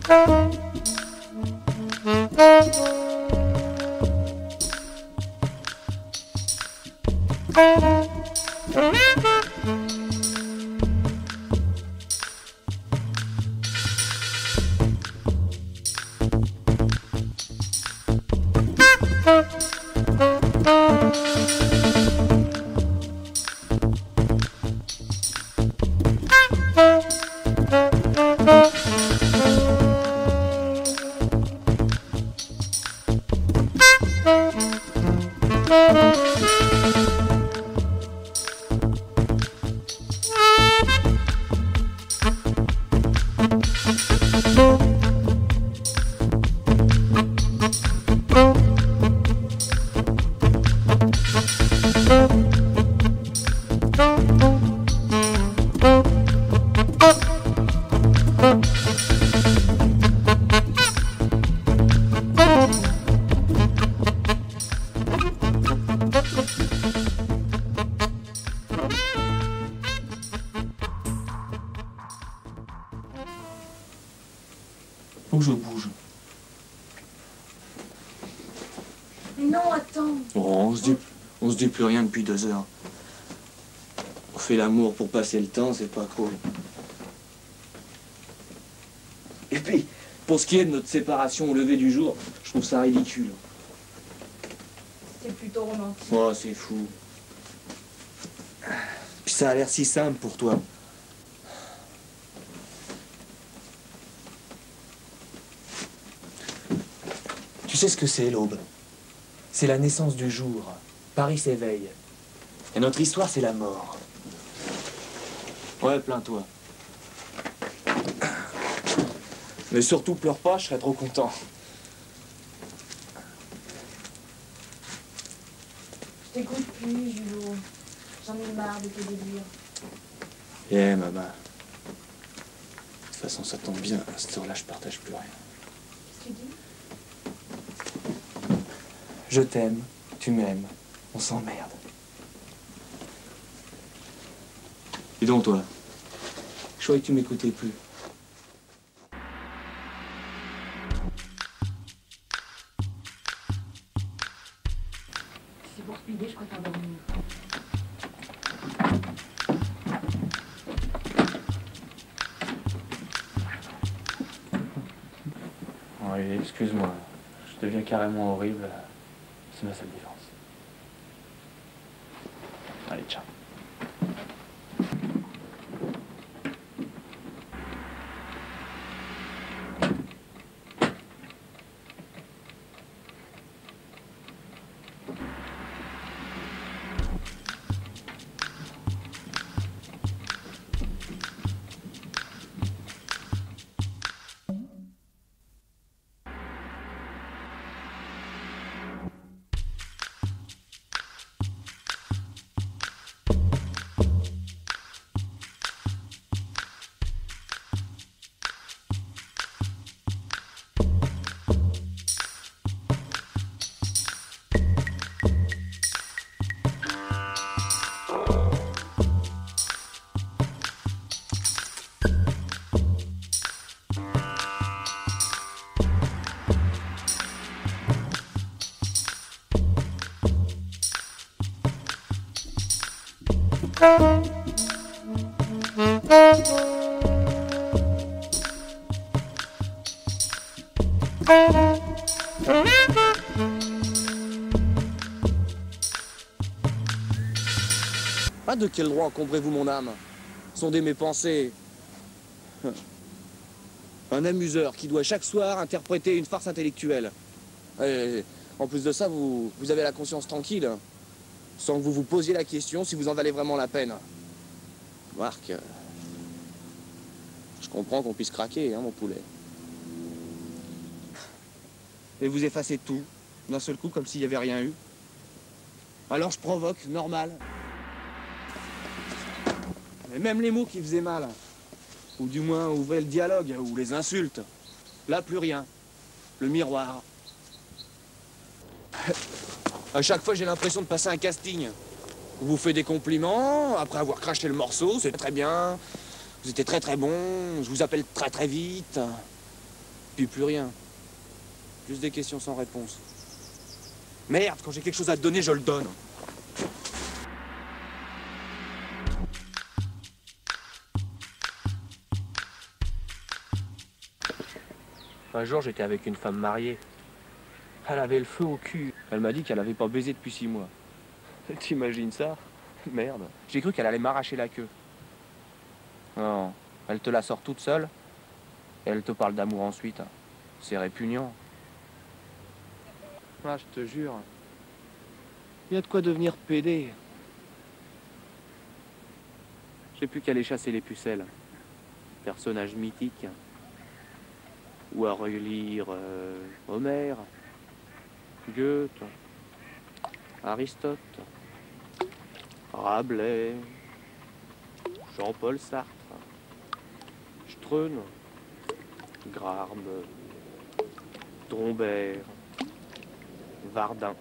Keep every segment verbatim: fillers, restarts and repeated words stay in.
Faut que je bouge. Mais non, attends. Oh, on se dit, on se dit plus rien depuis deux heures. On fait l'amour pour passer le temps, c'est pas cool. Et puis, pour ce qui est de notre séparation au lever du jour, je trouve ça ridicule. C'est plutôt romantique. Oh, c'est fou. Puis ça a l'air si simple pour toi. Tu sais ce que c'est, l'aube? C'est la naissance du jour. Paris s'éveille. Et notre histoire, c'est la mort. Ouais, plains-toi. Mais surtout, pleure pas, je serais trop content. Je t'écoute plus, Julot. J'en ai marre de tes délires. Eh, yeah, maman. De toute façon, ça tombe bien. À cette heure-là, je partage plus rien. Qu'est-ce que tu dis? Je t'aime, tu m'aimes, on s'emmerde. Dis donc, toi. Je croyais que tu m'écoutais plus. C'est pour speeder, je préfère dormir. Oui, excuse-moi. Je deviens carrément horrible. C'est ma seule défense. Allez, ciao. Ah, de quel droit encombrez-vous mon âme? Sondez mes pensées. Un amuseur qui doit chaque soir interpréter une farce intellectuelle. Et en plus de ça, vous, vous avez la conscience tranquille, sans que vous vous posiez la question si vous en valez vraiment la peine. Marc, je comprends qu'on puisse craquer, hein, mon poulet. Et vous effacez tout, d'un seul coup, comme s'il n'y avait rien eu. Alors je provoque, normal. Mais même les mots qui faisaient mal, ou du moins ouvraient le dialogue, ou les insultes, là plus rien. Le miroir. À chaque fois j'ai l'impression de passer un casting. On vous fait des compliments, après avoir craché le morceau, c'est très bien. Vous étiez très très bon, je vous appelle très très vite. Puis plus rien. Juste des questions sans réponse. Merde, quand j'ai quelque chose à te donner, je le donne. Un jour, j'étais avec une femme mariée. Elle avait le feu au cul. Elle m'a dit qu'elle avait pas baisé depuis six mois. T'imagines ça? Merde. J'ai cru qu'elle allait m'arracher la queue. Non, elle te la sort toute seule et elle te parle d'amour ensuite. C'est répugnant. Ah, je te jure. Il y a de quoi devenir pédé. J'ai plus qu'à aller chasser les pucelles. Personnage mythique. Ou à relire euh, Homère, Goethe, Aristote, Rabelais, Jean-Paul Sartre, Streun, Grarme, Drombert, Vardin.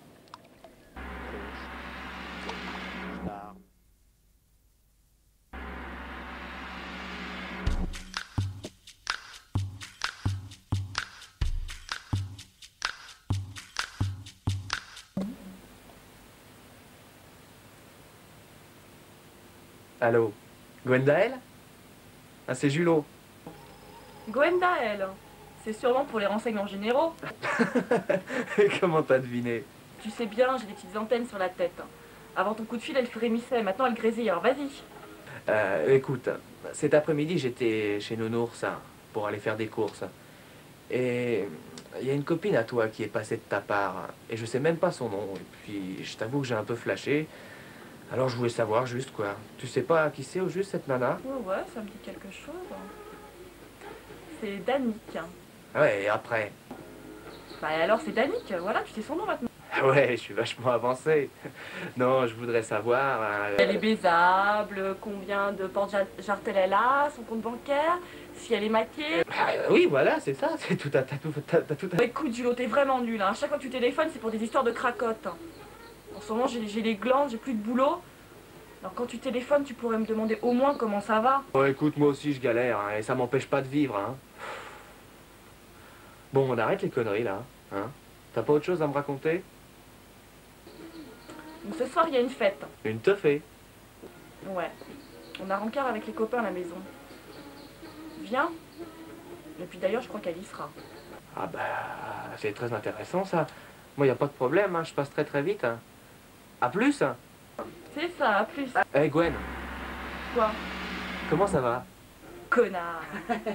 Allô, Gwendael? Ah, c'est Julot. Gwendael, c'est sûrement pour les renseignements généraux. Comment t'as deviné? Tu sais bien, j'ai des petites antennes sur la tête. Avant ton coup de fil, elle frémissait, maintenant elle grésille, alors vas-y. Euh, écoute, cet après-midi, j'étais chez Nounours hein, pour aller faire des courses. Et il y a une copine à toi qui est passée de ta part, et je sais même pas son nom. Et puis, je t'avoue que j'ai un peu flashé. Alors, je voulais savoir juste, quoi. Tu sais pas qui c'est au juste, cette nana? Ouais, ouais, ça me dit quelque chose. C'est Danick. Ah ouais, et après? Bah alors, c'est Danick, voilà, tu sais son nom maintenant. Ah ouais, je suis vachement avancé. Non, je voudrais savoir... Euh... Elle est baisable, combien de portes jartelles elle a, son compte bancaire, si elle est maquée. Ah, oui, voilà, c'est ça, c'est tout à... T'as tout, t'as, t'as tout à... Écoute, Julot, t'es vraiment nul, hein. À chaque fois que tu téléphones, c'est pour des histoires de cracottes. En ce moment, j'ai les glandes, j'ai plus de boulot. Alors quand tu téléphones, tu pourrais me demander au moins comment ça va. Bon, écoute, moi aussi, je galère, hein, et ça m'empêche pas de vivre, hein. Bon, on arrête les conneries, là, hein. T'as pas autre chose à me raconter? Donc, ce soir, il y a une fête. Une teufée. Ouais. On a rencard avec les copains à la maison. Viens. Et puis d'ailleurs, je crois qu'elle y sera. Ah bah, c'est très intéressant, ça. Moi, y a pas de problème, hein, je passe très très vite. Hein. À plus. Hein. C'est ça, à plus. Eh hey, Gwen. Quoi? Comment ça va? Connard.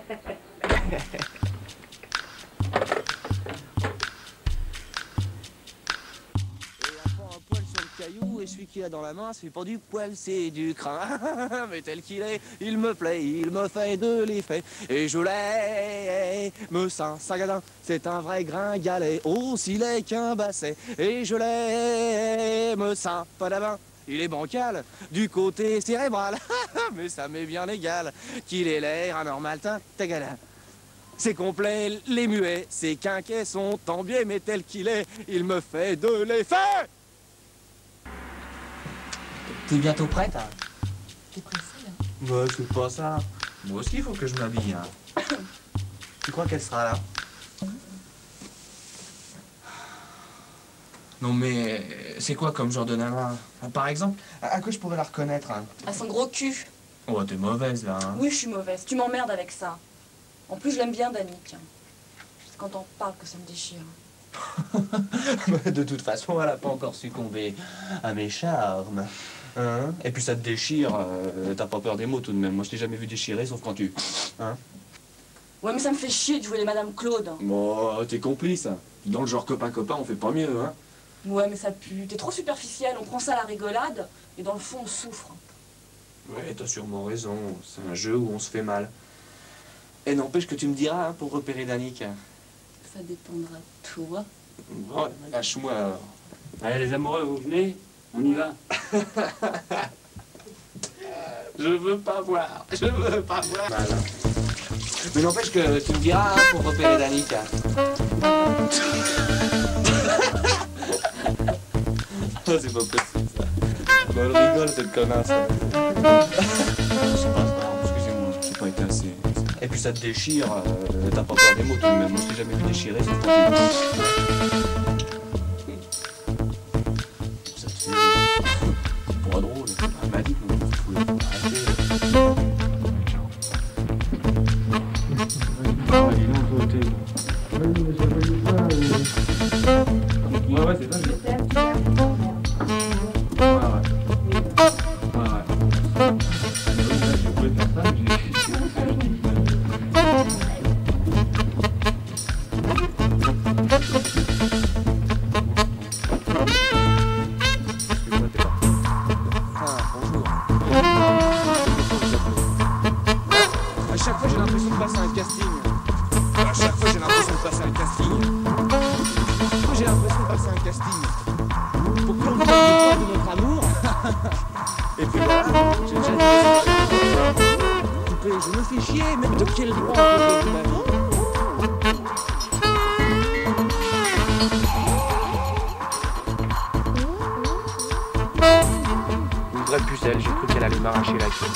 Et celui qu'il a dans la main, c'est pas du poil, c'est du crin. Mais tel qu'il est, il me plaît, il me fait de l'effet. Et je l'ai, me saint sagadin, c'est un vrai gringalet, aussi laid qu'un basset. Et je l'ai, me saint padabin, il est bancal, du côté cérébral. Mais ça m'est bien égal, qu'il ait l'air anormal, tagala. C'est complet, les muets, ses quinquets sont en biais, mais tel qu'il est, il me fait de l'effet. T'es bientôt prête hein? T'es pressée, hein? Bah, c'est pas ça. Moi aussi, il faut que je m'habille. Hein. Tu crois qu'elle sera là? Non, mais c'est quoi comme genre de nana? Par exemple, à quoi je pourrais la reconnaître hein? À son gros cul. Oh, t'es mauvaise, là. Hein. Oui, je suis mauvaise. Tu m'emmerdes avec ça. En plus, je l'aime bien, Danick. C'est quand on parle que ça me déchire. De toute façon, elle a pas encore succombé à mes charmes. Hein? Et puis ça te déchire, euh, t'as pas peur des mots tout de même. Moi je t'ai jamais vu déchirer sauf quand tu... Hein? Ouais mais ça me fait chier de jouer les Madame Claude. Bon, t'es complice. Dans le genre copain-copain, on fait pas mieux, hein? Ouais mais ça pue, t'es trop superficiel, on prend ça à la rigolade, et dans le fond on souffre. Ouais, t'as sûrement raison, c'est un jeu où on se fait mal. Et n'empêche que tu me diras, hein, pour repérer Danick. Ça dépendra de toi. Bon, lâche-moi alors. Allez les amoureux, vous venez? On y va. Je veux pas voir, je veux pas voir. Voilà. Mais n'empêche que tu me diras hein, pour repérer Danick. Oh, c'est pas possible ça. Bon, elle rigole cette connasse. C'est pas grave, excusez-moi, j'ai pas été assez... Et puis ça te déchire, euh, t'as pas peur des mots tout de même. Moi je t'ai jamais vu déchirer, sauf quand tu... Ça te fait... C'est pas drôle. Elle m'a dit que non, faut arrêter. Ah, dis donc, toi, t'es... Ouais, ouais, c'est ça. je- Ouais, ouais. Ouais, ouais. Ah, oui, là, je pouvais faire ça, mais j'ai... Excuse-moi, t'es parti. Ah, bonjour. À chaque fois, j'ai l'impression de passer un casting. À chaque fois, j'ai l'impression de passer un casting. Moi, j'ai l'impression de passer un casting. Pour qu'on nous donne le poids de notre amour. Et puis voilà, j'ai déjà dit. Coupé, je me fais chier, mais de quel droit on peut donner ma vie? Une vraie pucelle, j'ai cru qu'elle allait m'arracher la queue.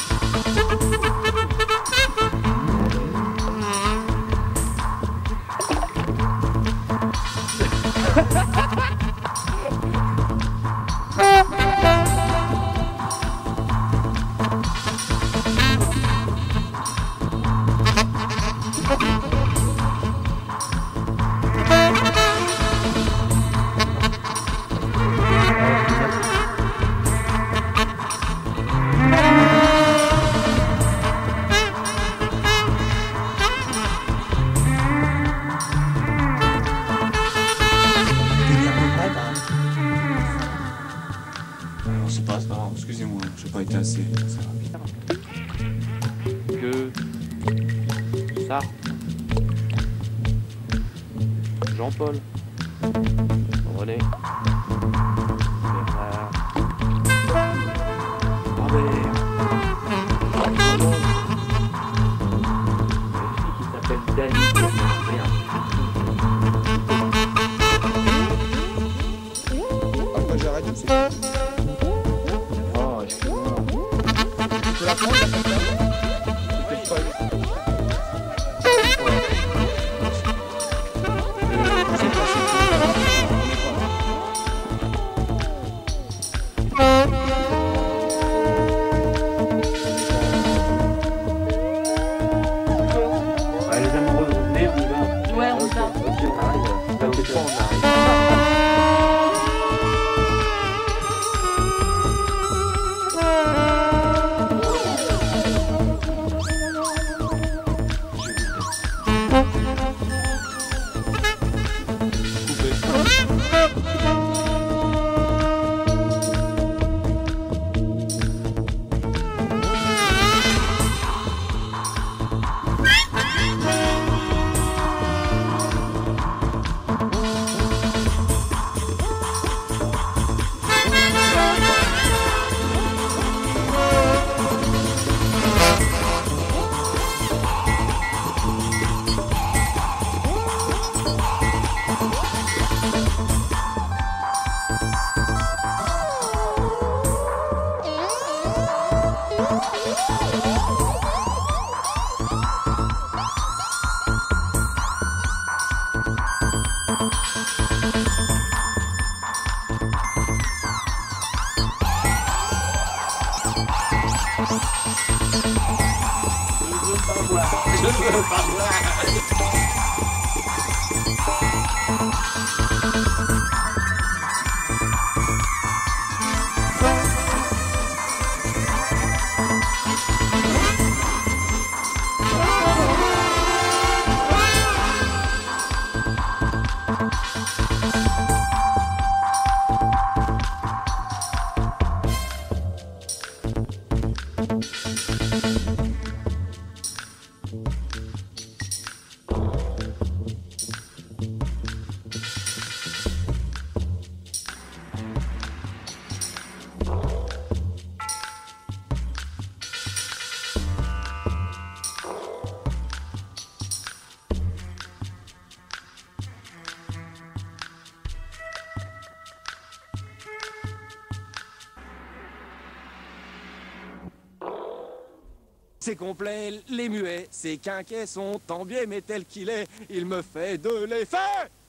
Non, c'est pas, c'est pas grave, excusez-moi, j'ai pas été assez... assez rapide. Que ça. Jean-Paul. René. Bernard. Robert. Ramon. Une fille qui s'appelle Dani. Rien. Après, j'arrête, c'est tout. Oh, excuse-moi. Tu peux la prendre, la fête, là? C'est peut-être pas... Ouais. Euh, je sais pas si tu veux. On est pas là. Allez, les amoureux, vous venez, on y va. Ouais, on se bat. Ok, on arrive. Là où t'es pas, on arrive. C'est complet, les muets, ces quinquets sont tant bien, mais tel qu'il est, il me fait de l'effet.